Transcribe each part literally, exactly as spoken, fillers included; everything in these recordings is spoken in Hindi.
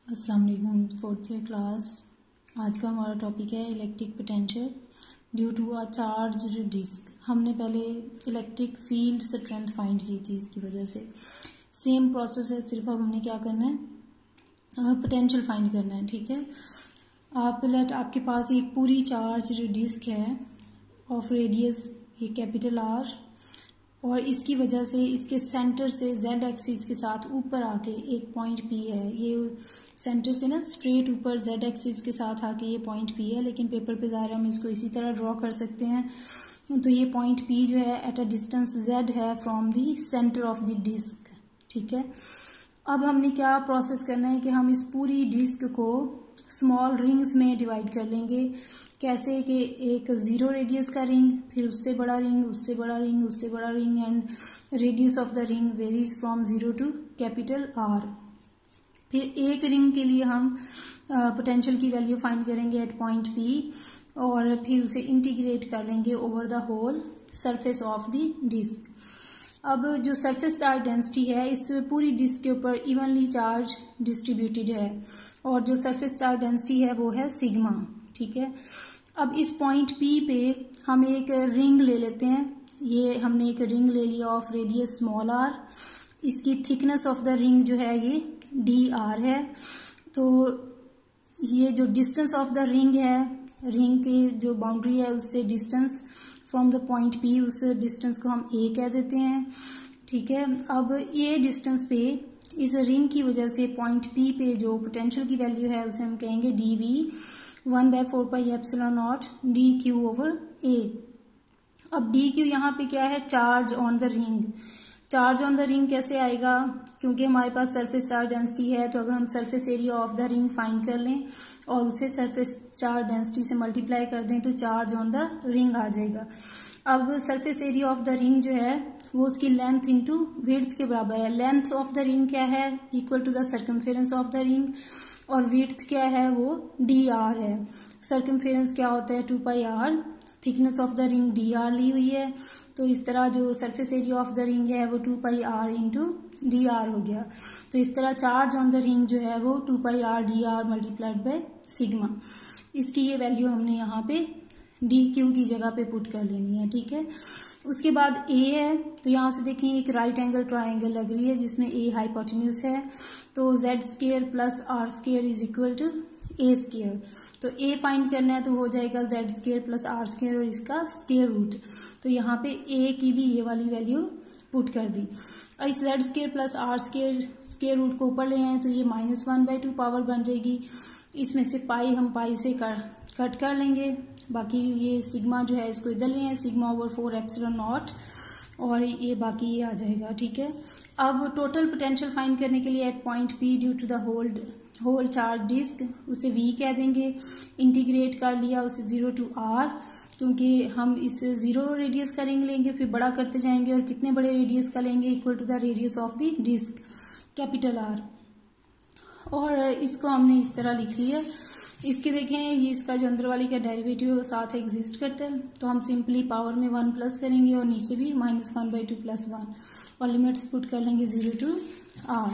अस्सलाम वालेकुम। Fourth year class. आज का हमारा टॉपिक है electric potential due to a charged disc. हमने पहले इलेक्ट्रिक फील्ड स्ट्रेंथ फाइंड की थी, इसकी वजह से सेम प्रोसेस है, सिर्फ अब हमने क्या करना है, पोटेंशियल फाइंड करना है। ठीक है, आप लेट आपके पास एक पूरी चार्ज्ड डिस्क है ऑफ रेडियस ये कैपिटल आर, और इसकी वजह से इसके सेंटर से जेड एक्सिस के साथ ऊपर आके एक पॉइंट पी है। ये सेंटर से ना स्ट्रेट ऊपर जेड एक्सिस के साथ आके ये पॉइंट पी है, लेकिन पेपर पे ज़ाहिर हम इसको इसी तरह ड्रॉ कर सकते हैं। तो ये पॉइंट पी जो है एट अ डिस्टेंस जेड है from the centre of the disc. ठीक है, अब हमने क्या प्रोसेस करना है कि हम इस पूरी डिस्क को स्मॉल रिंग्स में डिवाइड कर लेंगे। कैसे कि एक ज़ीरो रेडियस का रिंग, फिर उससे बड़ा रिंग, उससे बड़ा रिंग, उससे बड़ा ring, and radius of the ring varies from zero to capital R. फिर एक रिंग के लिए हम पोटेंशियल की वैल्यू फाइंड करेंगे एट पॉइंट पी, और फिर उसे इंटीग्रेट कर लेंगे over the whole surface of the disc. अब जो सरफेस चार्ज डेंसिटी है इस पूरी डिस्क के ऊपर इवनली चार्ज डिस्ट्रीब्यूटेड है, और जो सरफेस चार्ज डेंसिटी है वो है सिग्मा। ठीक है, अब इस पॉइंट पी पे हम एक रिंग ले लेते हैं। ये हमने एक रिंग ले लिया ऑफ रेडियस स्मॉल आर। इसकी थिकनेस ऑफ द रिंग जो है ये डी आर है। तो ये जो डिस्टेंस ऑफ द रिंग है, रिंग की जो बाउंड्री है उससे distance from the point P, उस डिस्टेंस को हम ए कह देते हैं। ठीक है, अब ये डिस्टेंस पे इस रिंग की वजह से पॉइंट पी पे जो पोटेंशियल की वैल्यू है उसे हम कहेंगे D V one by four pi epsilon nought D Q over A. अब डी क्यू यहाँ पे क्या है, charge on the ring. Charge on the ring कैसे आएगा, क्योंकि हमारे पास सरफेस चार्ज डेंसिटी है, तो अगर हम surface area of the ring find कर लें और उसे सरफेस चार्ज डेंसिटी से मल्टीप्लाई कर दें तो चार्ज ऑन द रिंग आ जाएगा। अब surface area of the ring जो है वो उसकी लेंथ इंटू विड्थ के बराबर है। लेंथ ऑफ द रिंग क्या है, equal to the circumference of the ring, और विड्थ क्या है वो डी आर है। सर्कमफेरेंस क्या होता है, two pi R. Thickness of the ring D R ली हुई है, तो इस तरह जो surface area of the ring है वो two pi R into D R हो गया। तो इस तरह चार्ज ऑन द रिंग जो है वो two pi R D R multiplied by sigma. इसकी ये वैल्यू हमने यहाँ पे डी क्यू की जगह पे पुट कर लेनी है। ठीक है, उसके बाद ए है, तो यहाँ से देखें एक राइट एंगल ट्राइंगल लग रही है जिसमें ए हाइपोटेन्यूज है, तो Z square plus R square is equal to A square. तो ए फाइंड करना है तो हो जाएगा Z square plus R square और इसका स्केयर रूट। तो यहाँ पे ए की भी ये वाली वैल्यू पुट कर दी। इस Z square plus R square square root को ऊपर ले आए तो ये minus one by two power बन जाएगी। इसमें से पाई हम पाई से कर, कट कर लेंगे, बाकी ये सिग्मा जो है इसको इधर ले आए, sigma over four epsilon not, और ये बाकी ये आ जाएगा। ठीक है, अब टोटल पोटेंशियल फाइंड करने के लिए at point P due to the hold whole charge disc, उसे वी कह देंगे। इंटीग्रेट कर लिया उसे जीरो टू आर, क्योंकि हम इस जीरो रेडियस का रिंग लेंगे फिर बड़ा करते जाएंगे, और कितने बड़े रेडियस का लेंगे, equal to the radius of the disc capital R. और इसको हमने इस तरह लिख लिया। इसके देखें ये इसका जो अंदर वाली का डेरिवेटिव है साथ एग्जिस्ट करता है, तो हम सिंपली पावर में वन प्लस करेंगे और नीचे भी minus one by two plus one, और लिमिट्स पुट कर लेंगे जीरो टू आर।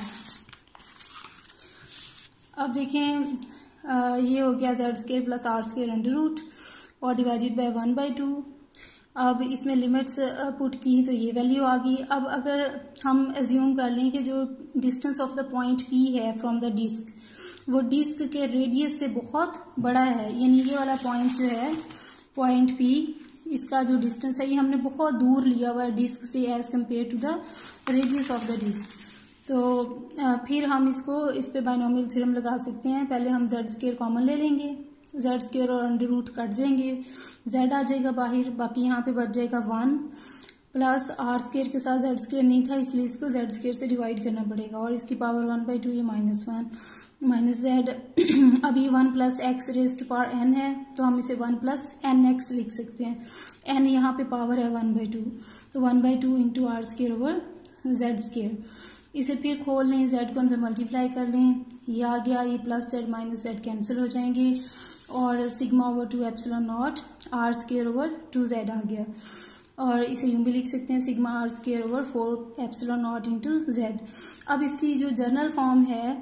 अब देखें आ, ये हो गया Z square plus R square under root और divided by one by two. अब इसमें लिमिट्स पुट की तो ये वैल्यू आ गई। अब अगर हम एज्यूम कर लें कि जो distance of the point P है फ्रॉम द डिस्क वो डिस्क के रेडियस से बहुत बड़ा है, यानी ये वाला पॉइंट जो है पॉइंट पी, इसका जो डिस्टेंस है ये हमने बहुत दूर लिया हुआ है डिस्क से as compared to the radius of the disc. तो फिर हम इसको इस पे बाइनोमियल थ्योरम लगा सकते हैं। पहले हम जेड स्केयर कॉमन ले लेंगे, जेड स्केयर और अंडर रूट कट जाएंगे, जेड आ जाएगा बाहर, बाकी यहाँ पे बच जाएगा वन, प्लस आर स्केयर के साथ जेड स्केयर नहीं था इसलिए इसको जेड स्केयर से डिवाइड करना पड़ेगा, और इसकी पावर वन बाई टू ये माइनस वन माइनस जेड। अभी one plus X raise to power N है, तो हम इसे वन प्लस एन एक्स लिख सकते हैं। एन यहाँ पे पावर है वन बाई टू, तो one by two into R square over Z square. इसे फिर खोल लें, जेड को अंदर मल्टीप्लाई कर लें, ये आ गया, ये plus Z minus Z cancel हो जाएंगे, और sigma over two epsilon nought R square over two Z आ गया। और इसे यूं भी लिख सकते हैं sigma R square over four epsilon nought into Z. अब इसकी जो जर्नल फॉर्म है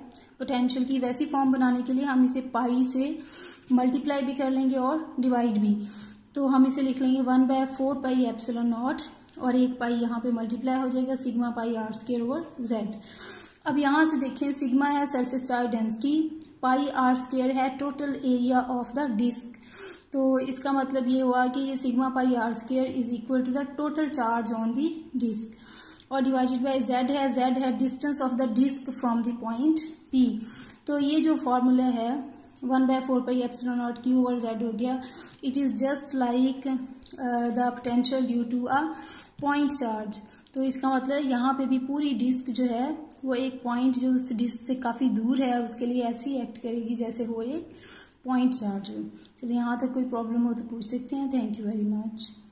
पोटेंशियल की वैसी फॉर्म बनाने के लिए हम इसे पाई से मल्टीप्लाई भी कर लेंगे और डिवाइड भी। तो हम इसे लिख लेंगे one by four pi epsilon not और एक पाई यहाँ पे मल्टीप्लाई हो जाएगा sigma pi R square over Z. अब यहाँ से देखें, सिग्मा है surface charge density, pi R square है total area of the disc. तो इसका मतलब ये हुआ कि ये sigma pi R square is equal to the total charge on the disc और डिवाइडेड बाय जेड है, जेड है distance of the disc from the point P. तो ये जो फॉर्मूला है one by four pi epsilon naught Q over Z हो गया। It is just like the potential due to a point charge. तो इसका मतलब यहाँ पे भी पूरी डिस्क जो है वो एक पॉइंट जो उस डिस्क से काफ़ी दूर है उसके लिए ऐसे ही एक्ट करेगी जैसे वो एक पॉइंट चार्ज हो। चलिए यहाँ तक कोई प्रॉब्लम हो तो पूछ सकते हैं। Thank you very much.